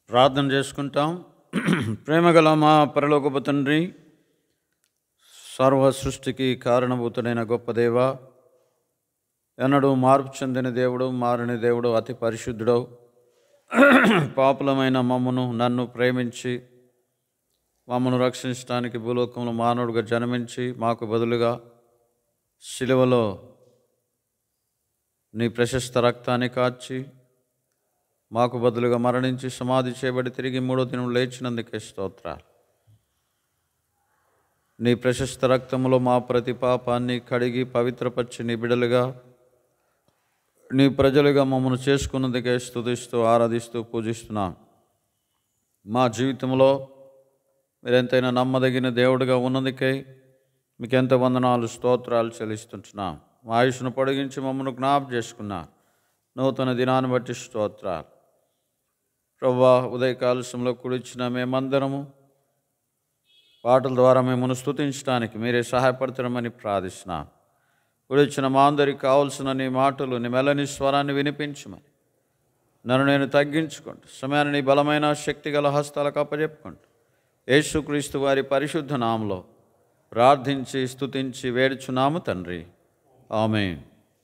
ప్రార్థన చేసుకుంటాం. ప్రేమగల మా పరలోకపు తండ్రి, సర్వ సృష్టికి కారణభూతుడైన గొప్ప దేవ, ఎన్నడూ మార్పు చెందిన దేవుడు, మారని దేవుడు, అతి పరిశుద్ధుడు, పాపులమైన నన్ను ప్రేమించి మమ్మను రక్షించడానికి భూలోకంలో మానవుడిగా జన్మించి మాకు బదులుగా శిలువలో నీ ప్రశస్త రక్తాన్ని కార్చి మాకు బదులుగా మరణించి సమాధి చేయబడి తిరిగి 3వ దినం లేచినందుకే స్తోత్రాలు. నీ ప్రశస్త రక్తములో మా ప్రతి పాపాన్ని కడిగి పవిత్రపరిచి నీ బిడలుగా, నీ ప్రజలుగా మమ్మల్ని చేసుకున్నందుకే స్తుతిస్తూ ఆరాధిస్తూ పూజిస్తున్నాం. మా జీవితంలో మీరెంతైనా నమ్మదగిన దేవుడిగా ఉన్నందుకే మీకు ఎంత వందనాలు, స్తోత్రాలు చెల్లిస్తుంటున్నాం. మా ఆయుష్ను పొడిగించి మమ్మల్ని జ్ఞాపకం చేసుకున్నారు. నూతన దినాన్ని బట్టి స్తోత్రాలు. ప్రభువా, ఉదయకాలశంలో కూడిచ్చిన మేమందరము పాటల ద్వారా మిమ్మల్ని స్తుతించడానికి మీరే సహాయపడతారమని ప్రార్థిస్తున్నాం. కూడిచ్చిన మా అందరికి కావలసిన నీ మాటలు, నీ మెల్లని స్వరాన్ని వినిపించమని నన్ను నేను తగ్గించుకుంటూ సమయాన్ని నీ బలమైన శక్తిగల హస్తాలకు అప్పచెప్పుకుంటూ యేసుక్రీస్తు వారి పరిశుద్ధ నామములో ప్రార్థించి స్తుతించి వేడుచున్నాము తండ్రి, ఆమేన్.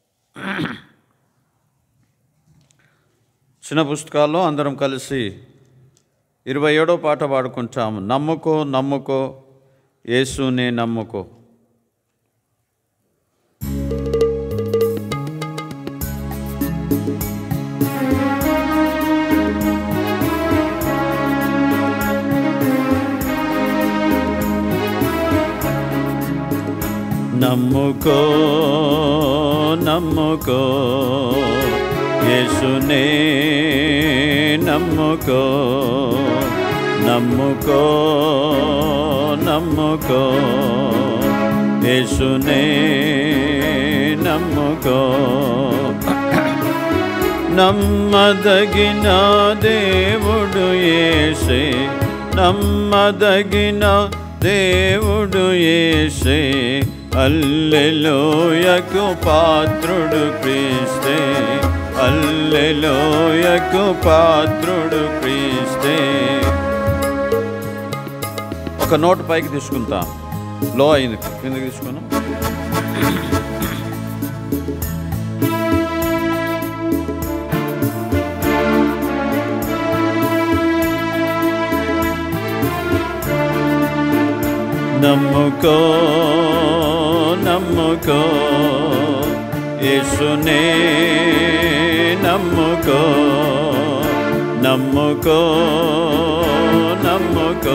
చిన్న పుస్తకాల్లో అందరం కలిసి 27వ పాట పాడుకుంటాము. నమ్ముకో నమ్ముకో యేసునే నమ్ముకో. నమ్ముకో నమ్ముకో యేసునే నమ్ముకో, నమ్ముకో నమ్ముకో యేసునే నమ్ముకో. నమ్మదగిన దేవుడు యేసే, నమ్మదగిన దేవుడు యేసే, హల్లెలూయకు పాత్రుడు క్రీస్తే, హల్లెలూయకు పాత్రుడు క్రీస్తే. ఒక నోట్ పైకి తీసుకుంటాం, లో అయింది, కిందకి తీసుకున్నాం. నమ్ముకో నమ్ముకో యేసునే నమ్ముకో, నమ్ముకో నమ్ముకో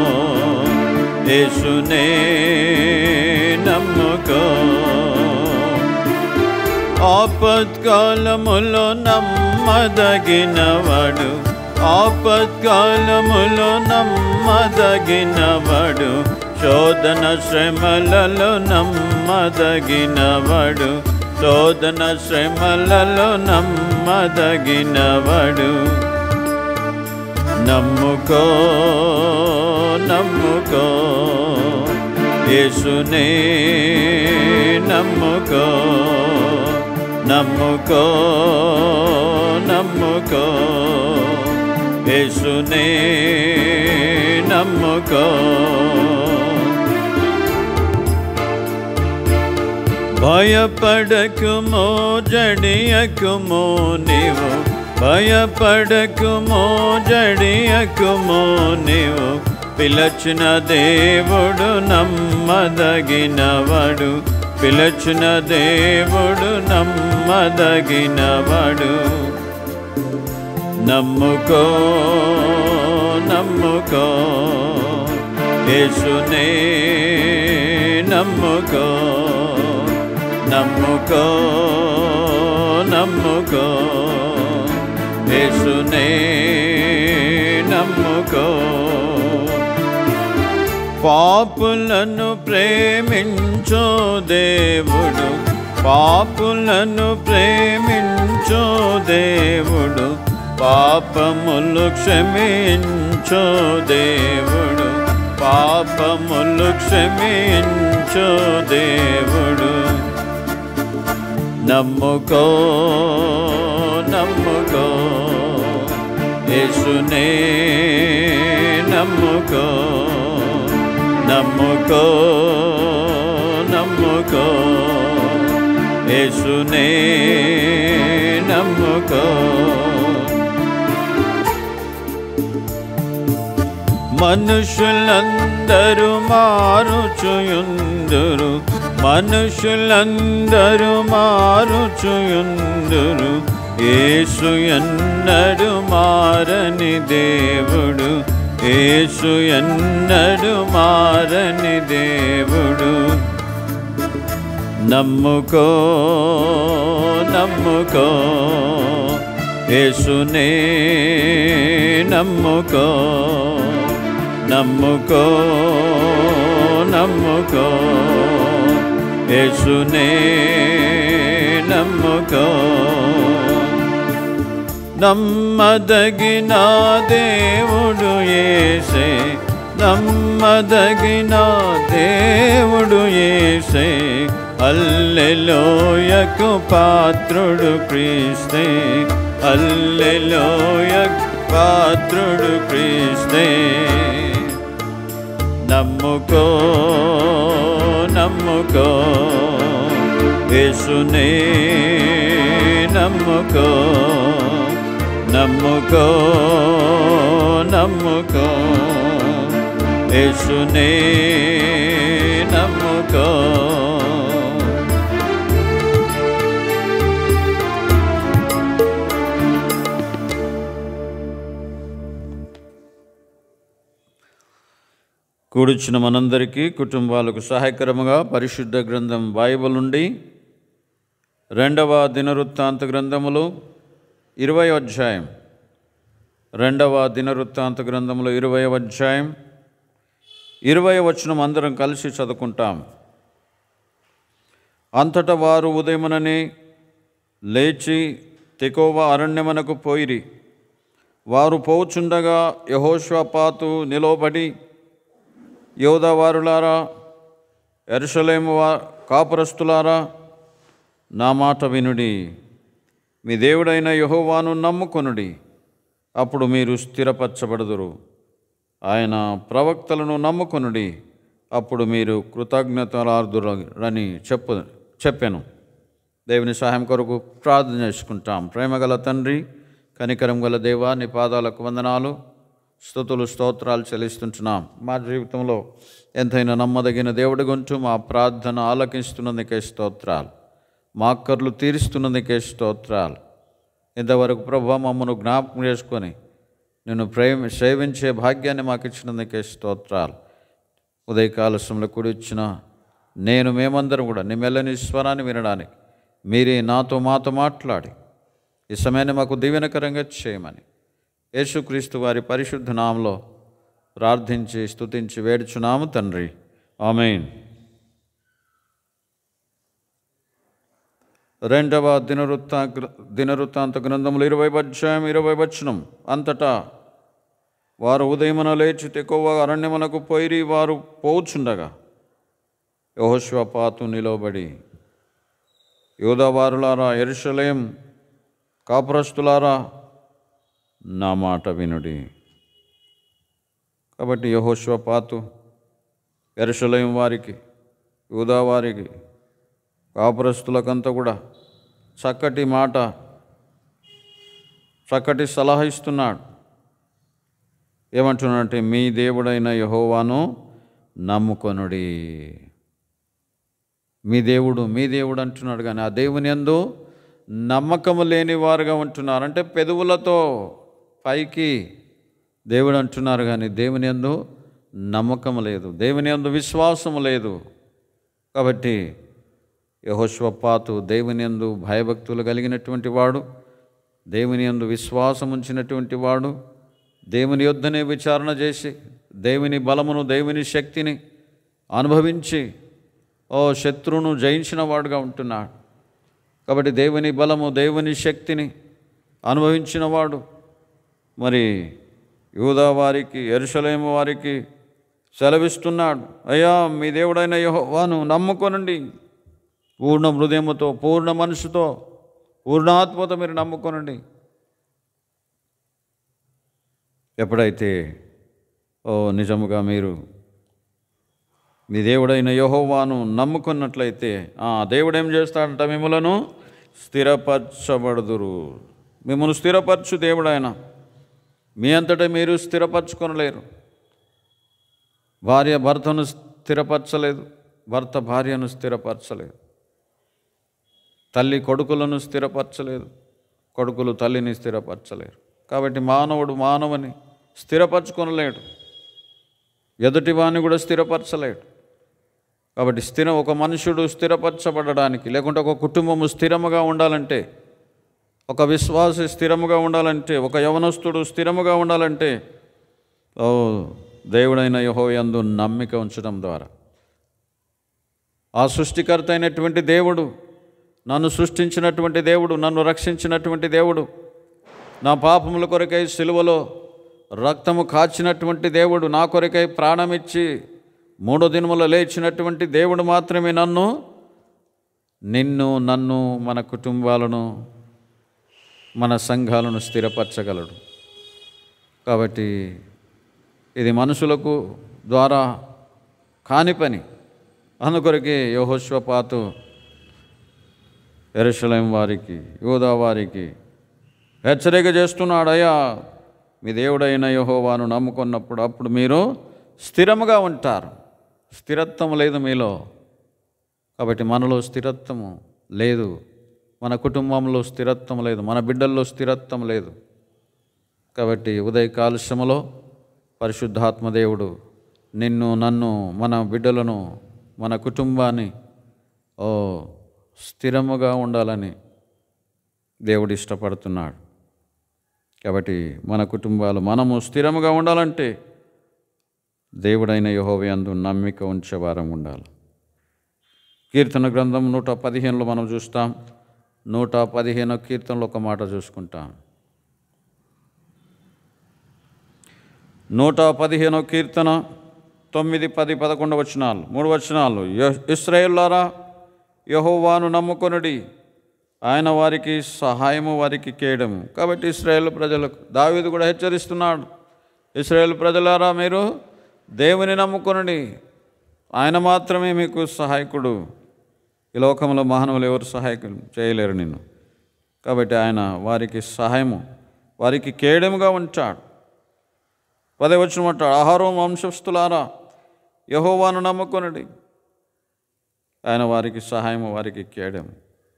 యేసునే నమ్ముకో. ఆపత్కాలములో నమ్మదగినవాడు, ఆపత్కాలములో నమ్మదగినవాడు, శోధన శ్రమలలో నమ్మదగినవాడు, శోధన శ్రమలలో నమ్మదగినవాడు. నమ్ముకో నమ్ముకో యేసునే నమ్ముకో, నమ్ముకో నమ్ముకో యేసునే నమ్ముకో. భయపడకుమో జడియకుమో నీవు, భయపడకుమో జడియకుమో నీవు, పిలచిన దేవుడు నమ్మదగినవాడు, పిలచిన దేవుడు నమ్మదగినవాడు. నమ్ముకో నమ్ముకో యేసునే నమ్ముకో, నమ్ముకో నమ్ముకో యేసునే నమ్ముకో. పాపులను ప్రేమించు దేవుడు, పాపులను ప్రేమించు దేవుడు, పాపములు క్షమించు దేవుడు, పాపములు క్షమించు దేవుడు. నమ్ముకో నమ్ముకో యేసునే నమ్ముకో నమ్ముకో నమ్ముకో యేసునే నమ్ముకో. మనుషులందరూ మారుచుయుందురు, మనుషులందరూ మారుచుయుందురు, యేసు ఎన్నడు మారని దేవుడు, యేసు ఎన్నడు మారని దేవుడు. నమ్ముకో నమ్ముకో యేసునే నమ్ముకో నమ్ముకో నమ్ముకో యేసునే నమ్ముకో. నమ్మదగిన దేవుడు యేసే, నమ్మదగిన దేవుడు యేసే, హల్లెలూయకు పాత్రుడు క్రీస్తే, హల్లెలూయకు పాత్రుడు క్రీస్తే. నమ్ముకో నమ్ముకో యేసునే నమ్ముకో నమ్ముకో నమ్ముకో యేసునే నమ్ముకో. కూర్చున్న మనందరికీ కుటుంబాలకు సహాయకరముగా పరిశుద్ధ గ్రంథం బైబిల్ నుండి 2వ దినవృత్తాంత గ్రంథములు 20వ అధ్యాయం, 2వ దినవృత్తాంత గ్రంథములు 20వ అధ్యాయం 20వ వచనం అందరం కలిసి చదువుకుంటాం. అంతటా వారు ఉదయముననే లేచి తెకోవ అరణ్యమునకు పోయిరి. వారు పోచుండగా యెహోషాపాతు నిలవబడి, యోధావారులారా, యెరూషలేము కాపురస్తులారా, నా మాట వినుడి. మీ దేవుడైన యెహోవాను నమ్ముకొనుడి, అప్పుడు మీరు స్థిరపరచబడుదురు. ఆయన ప్రవక్తలను నమ్ముకొనుడి, అప్పుడు మీరు కృతజ్ఞతలార్దురని చెప్పాను. దేవుని సహాయం కొరకు ప్రార్థన చేసుకుంటాం. ప్రేమగల తండ్రి, కనికరం గల దేవా, నీ పాదాలకు వందనాలు, స్తుతులు స్తోత్రాలు చెల్లిస్తుంటున్నాం. మా జీవితంలో ఎంతైనా నమ్మదగిన దేవుడి గుంటూ మా ప్రార్థన ఆలకిస్తున్నందుకే స్తోత్రాలు, మా అక్కర్లు తీరుస్తున్నందుకే స్తోత్రాలు. ఇంతవరకు ప్రభువా మమ్మను జ్ఞాపకం చేసుకొని నిన్ను సేవించే భాగ్యాన్ని మాకు ఇచ్చినందుకే స్తోత్రాలు. ఉదయకాల సమయంలో కూడి ఇచ్చిన మేమందరం కూడా నీ మెల్లని స్వరాన్ని వినడానికి మీరే మాతో మాట్లాడి ఈ సమయాన్ని మాకు దీవెనకరంగా చేయమని యేసుక్రీస్తు వారి పరిశుద్ధ నామములో ప్రార్థించి స్తుతించి వేడుచున్నాము తండ్రి, ఆమేన్. 2వ దినవృత్తాంత గ్రంథములు 20వ అధ్యాయం 20వ వచనం. అంతటా వారు ఉదయమున లేచి తెకోవ అరణ్యమునకు పోయిరి. వారు పోచుండగా యెహోషాపాతు నిలవబడి, యోధావారులారా, యెరూషలేం కాపురస్తులారా, నా మాట వినుడి. కాబట్టి యెహోషాపాతు యెరూషలేం వారికి, యూదా వారికి, కాపురస్తులకంతా కూడా చక్కటి మాట, చక్కటి సలహా ఇస్తున్నాడు. ఏమంటున్నాడంటే, మీ దేవుడైన యెహోవాను నమ్ముకొనుడి. మీ దేవుడు అంటున్నాడు, కానీ ఆ దేవుని యందు నమ్మకము లేని వారుగా ఉంటున్నారు. అంటే పెదవులతో పైకి దేవుడు అంటున్నారు, కానీ దేవుని యందు నమ్మకం లేదు, దేవుని యందు విశ్వాసము లేదు. కాబట్టి యెహోషాపాతు దేవుని యందు భయభక్తులు కలిగినటువంటి వాడు, దేవుని యందు విశ్వాసం ఉంచినటువంటి వాడు, దేవుని యొద్దనే విచారణ చేసి దేవుని బలమును, దేవుని శక్తిని అనుభవించి శత్రువును జయించిన వాడుగా ఉంటున్నాడు. కాబట్టి దేవుని బలము, దేవుని శక్తిని అనుభవించిన వాడు మరి యూదా వారికి, యెరూషలేము వారికి సెలవిస్తున్నాడు, అయ్యా మీ దేవుడైన యెహోవాను నమ్ముకొనండి. పూర్ణ హృదయముతో, పూర్ణ మనసుతో, పూర్ణాత్మతో మీరు నమ్ముకొనండి. ఎప్పుడైతే నిజముగా మీరు మీ దేవుడైన యెహోవాను నమ్ముకున్నట్లయితే దేవుడు ఏం చేస్తాడంట? మిమ్మలను స్థిరపరచబడుదురు. మిమ్మల్ని స్థిరపరచు దేవుడు ఆయన. మీ అంతటా మీరు స్థిరపరచుకొనలేరు. భార్య భర్తను స్థిరపరచలేదు, భర్త భార్యను స్థిరపరచలేదు, తల్లి కొడుకులను స్థిరపరచలేదు, కొడుకులు తల్లిని స్థిరపరచలేరు. కాబట్టి మానవుడు మానవుని స్థిరపరచుకొనలేడు, ఎదుటివాణ్ణి కూడా స్థిరపరచలేడు. కాబట్టి ఒక మనుషుడు స్థిరపరచబడడానికి, లేకుంటే ఒక కుటుంబము స్థిరముగా ఉండాలంటే, ఒక విశ్వాసి స్థిరముగా ఉండాలంటే, ఒక యవనస్తుడు స్థిరముగా ఉండాలంటే దేవుడైన యెహోవా యందు నమ్మిక ఉంచడం ద్వారా, ఆ సృష్టికర్త అయినటువంటి దేవుడు, నన్ను సృష్టించినటువంటి దేవుడు, నన్ను రక్షించినటువంటి దేవుడు, నా పాపముల కొరకై సిలువలో రక్తము కాచినటువంటి దేవుడు, నా కొరకై ప్రాణమిచ్చి 3వ దినములో లేచినటువంటి దేవుడు మాత్రమే నన్ను మన కుటుంబాలను, మన సంఘాలను స్థిరపరచగలడు. కాబట్టి ఇది మనుషులకు ద్వారా కాని పని. అందుకొరకే యెహోషాపాతు యెరూషలేము వారికి, యూదా వారికి హెచ్చరిక చేస్తున్నాడు, అయ్యా మీ దేవుడైన యెహోవాను నమ్ముకున్నప్పుడు అప్పుడు మీరు స్థిరముగా ఉంటారు. స్థిరత్వం లేదు మీలో. కాబట్టి మనలో స్థిరత్వము లేదు, మన కుటుంబంలో స్థిరత్వం లేదు, మన బిడ్డల్లో స్థిరత్వం లేదు. కాబట్టి ఉదయకాల శ్రమలో పరిశుద్ధాత్మ దేవుడు నన్ను, మన బిడ్డలను, మన కుటుంబాన్ని స్థిరముగా ఉండాలని దేవుడు ఇష్టపడుతున్నాడు. కాబట్టి మన కుటుంబాలు మనము స్థిరముగా ఉండాలంటే దేవుడైన యెహోవా యందు నమ్మిక ఉంచేవారం ఉండాలి. కీర్తన గ్రంథం 115లో మనం చూస్తాం. 115 కీర్తనలో ఒక మాట చూసుకుంటాం. 115 కీర్తన 9, 10, 11 వచనాలు, 3 వచనాలు. ఇశ్రాయేలులారా యెహోవాను నమ్ముకొనుడి, ఆయన వారికి సహాయము, వారికి కేడము. కాబట్టి ఇశ్రాయేలు ప్రజలకు దావీదు కూడా హెచ్చరిస్తున్నాడు, ఇశ్రాయేలు ప్రజలారా మీరు దేవుని నమ్ముకొనుడి, ఆయన మాత్రమే మీకు సహాయకుడు. ఈ లోకంలో మానవులు ఎవరు సహాయకులు చేయలేరు నిన్ను. కాబట్టి ఆయన వారికి సహాయము, వారికి కేడముగా ఉంటాడు. 10వ వచనం అంటాడు, అహరోను వంశస్థులారా యెహోవాను నమ్ముకొనుడి, ఆయన వారికి సహాయము, వారికి కేడము.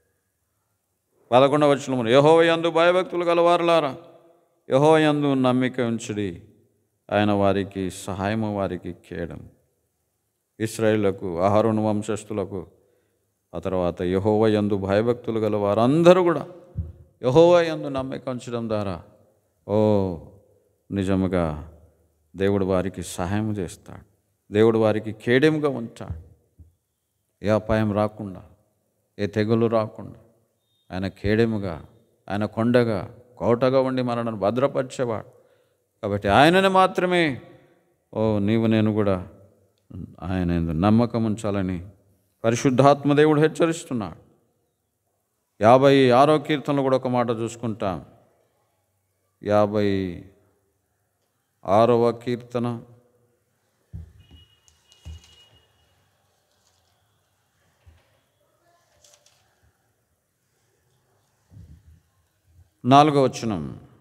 11వ వచనమున యెహోవా యందు భయభక్తులు గలవారులారా యెహోవా యందు నమ్మిక ఉంచుడి, ఆయన వారికి సహాయము, వారికి కేడము. ఇశ్రాయేలులకు, అహరోను వంశస్థులకు, ఆ తర్వాత యెహోవా యందు భయభక్తులు గల వారందరూ కూడా యెహోవా యందు నమ్మిక ఉంచడం ద్వారా నిజముగా దేవుడు వారికి సహాయం చేస్తాడు, దేవుడు వారికి కేడెముగా ఉంటాడు. ఏ అపాయం రాకుండా, ఏ తెగులు రాకుండా ఆయన కేడెముగా, ఆయన కొండగా, కోటగా ఉండి మనల్ని భద్రపరిచేవాడు. కాబట్టి ఆయనని మాత్రమే నీవు నేను కూడా ఆయన నమ్మకం ఉంచాలని పరిశుద్ధాత్మ దేవుడు హెచ్చరిస్తున్నాడు. 56వ కీర్తనలో కూడా ఒక మాట చూసుకుంటాం. 56వ కీర్తన 4వ వచనం,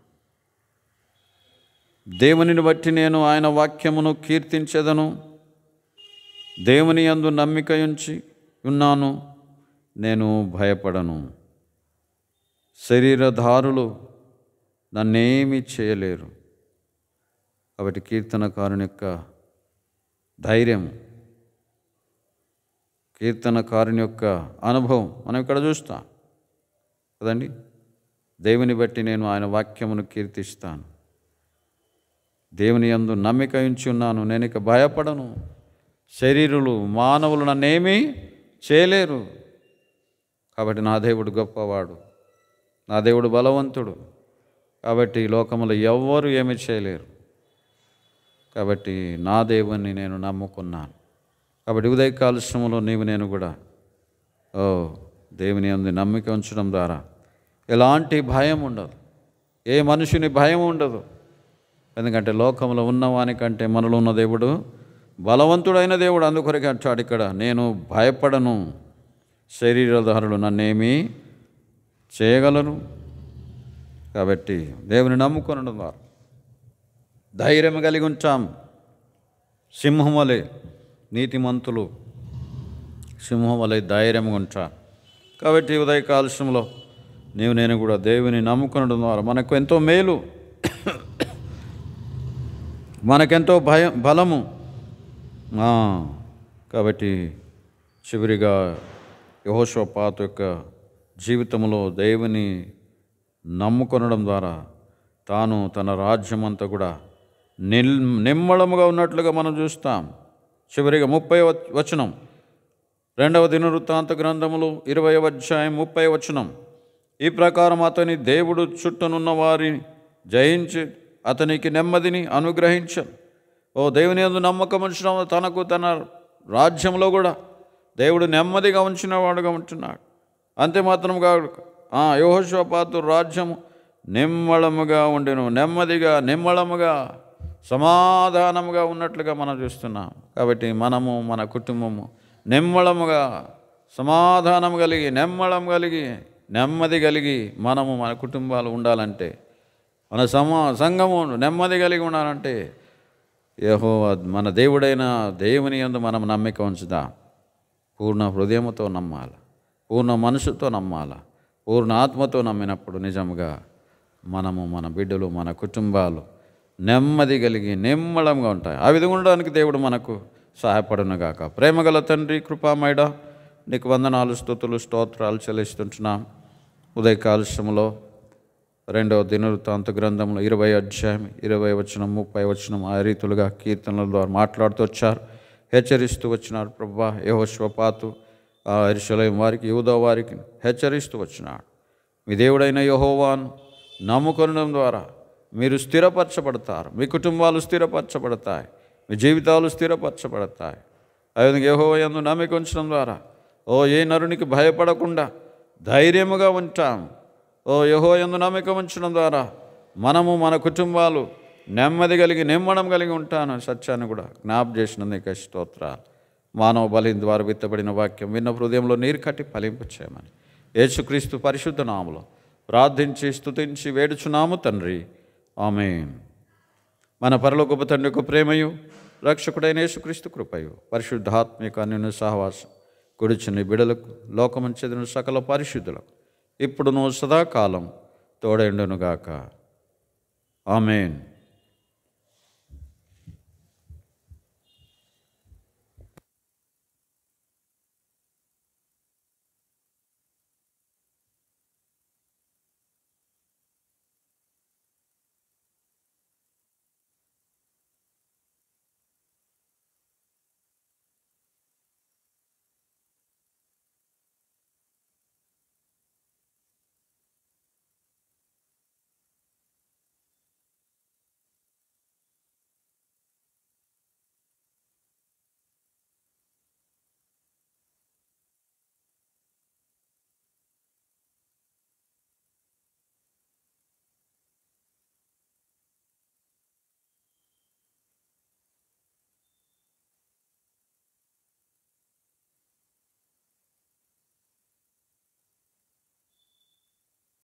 దేవునిని బట్టి నేను ఆయన వాక్యమును కీర్తించెదను, దేవుని యందు నమ్మిక ఉంచి ఉన్నాను, నేను భయపడను. శరీరధారులు నన్నేమీ చేయలేరు. కాబట్టి కీర్తనకారుని యొక్క ధైర్యం, కీర్తనకారుని యొక్క అనుభవం మనం ఇక్కడ చూస్తాం కదండి. దేవుని బట్టి నేను ఆయన వాక్యమును కీర్తిస్తాను, దేవుని యందు నమ్మిక ఉంచి ఉన్నాను, నేను ఇక భయపడను. శరీరులు, మానవులు నన్నేమీ చేయలేరు. కాబట్టి నా దేవుడు గొప్పవాడు, నా దేవుడు బలవంతుడు. కాబట్టి ఈ లోకంలో ఎవ్వరూ ఏమీ చేయలేరు. కాబట్టి నా దేవుని నేను నమ్ముకున్నాను. కాబట్టి ఉదయకాల శ్రమలో నేను కూడా దేవుని యందు నమ్మిక ఉంచడం ద్వారా ఎలాంటి భయం ఉండదు, ఏ మనుషుని భయం ఉండదు. ఎందుకంటే లోకంలో ఉన్నవానికంటే మనలో ఉన్న దేవుడు బలవంతుడైన దేవుడు. అందుకొరకే అంటాడు ఇక్కడ, నేను భయపడను, శరీరధారులు నన్నేమీ చేయగలరు. కాబట్టి దేవుని నమ్ముకొనడం ద్వారా ధైర్యం కలిగి ఉంటాం. సింహం వలె నీతిమంతులు సింహం వలె ధైర్యంగా ఉంటారు. కాబట్టి ఉదయ కాలుష్యంలో నేను కూడా దేవుని నమ్ముకొనడం ద్వారా మనకు ఎంతో మేలు, మనకెంతో బలము. కాబట్టి చివరిగా యెహోషాపాతు యొక్క జీవితంలో దేవుని నమ్ముకొనడం ద్వారా తాను తన రాజ్యం అంతా కూడా నిమ్మళముగా ఉన్నట్లుగా మనం చూస్తాం. చివరిగా 30వ వచనం, 2వ దినవృత్తాంత గ్రంథములు 20వ అధ్యాయం 30వ వచనం. ఈ ప్రకారం అతని దేవుడు చుట్టనున్న వారిని జయించి అతనికి నెమ్మదిని అనుగ్రహించాను. దేవుని యందు నమ్మకం ఉంచిన తనకు తన రాజ్యంలో కూడా దేవుడు నెమ్మదిగా ఉంచినవాడుగా ఉంటున్నాడు. అంతే మాత్రం కాదు, యెహోషాపాతు రాజ్యము నిమ్మళముగా ఉండెను. నెమ్మదిగా, నిమ్మళముగా, సమాధానముగా ఉన్నట్లుగా మనం చూస్తున్నాం. కాబట్టి మనము, మన కుటుంబము నిమ్మళముగా, సమాధానం కలిగి, నెమ్మది కలిగి మనము, మన కుటుంబాలు ఉండాలంటే, మన సంఘము నెమ్మది కలిగి ఉండాలంటే యెహోవా మన దేవుడైన దేవుని యందు మనం నమ్మిక ఉంచుదాం. పూర్ణ హృదయముతో నమ్మాలి, పూర్ణ మనసుతో నమ్మాలి, పూర్ణ ఆత్మతో నమ్మినప్పుడు నిజంగా మనము, మన బిడ్డలు, మన కుటుంబాలు నెమ్మది కలిగి నిమ్మళంగా ఉంటాయి. ఆ విధంగా ఉండడానికి దేవుడు మనకు సహాయపడునుగాక. ప్రేమగల తండ్రి, కృపామయుడ, నీకు వందనాలు, స్తుతులు, స్తోత్రాలు చెల్లిస్తుంటున్నాం. ఉదయ కాలుష్యంలో 2వ దినవృత్తాంత గ్రంథంలో 20వ అధ్యాయం 20వ వచనం 30వ వచనం ఆ రీతులుగా కీర్తనల ద్వారా మాట్లాడుతూ వచ్చారు, హెచ్చరిస్తూ వచ్చినారు. ప్రభువా, యెహోషాపాతు యెరూషలేము వారికి, యూదా వారికి హెచ్చరిస్తూ వచ్చినాడు. మీ దేవుడైన యెహోవాను నమ్ముకొనడం ద్వారా మీరు స్థిరపరచబడతారు, మీ కుటుంబాలు స్థిరపరచబడతాయి, మీ జీవితాలు స్థిరపరచబడతాయి. అదేవిధంగా యెహోవా యందు నమ్మిక ఉంచడం ద్వారా ఏ నరునికి భయపడకుండా ధైర్యముగా ఉంటాం. యెహోవా యందు నమ్మిక ఉంచడం ద్వారా మనము, మన కుటుంబాలు నెమ్మది కలిగి, నిమ్మడం కలిగి ఉంటాను. సత్యాన్ని కూడా జ్ఞాపం చేసినందుకు స్తోత్రాలు. మానవ బలం ద్వారా విత్తబడిన వాక్యం విన్న హృదయంలో నీరు కట్టి ఫలింప చేయమని యేసుక్రీస్తు పరిశుద్ధ నామములో ప్రార్థించి స్తుతించి వేడుచున్నాము తండ్రి, ఆమేన్. మన పరలోకపు తండ్రి యొక్క ప్రేమయు, రక్షకుడైన యేసుక్రీస్తు కృపయు, పరిశుద్ధాత్మిక అన్యోన్య సహవాసం కూర్చుని బిడలకు, లోకమును చెందిన సకల పరిశుద్ధులకు ఇప్పుడును సదాకాలం తోడైండునుగాక. ఆమేన్.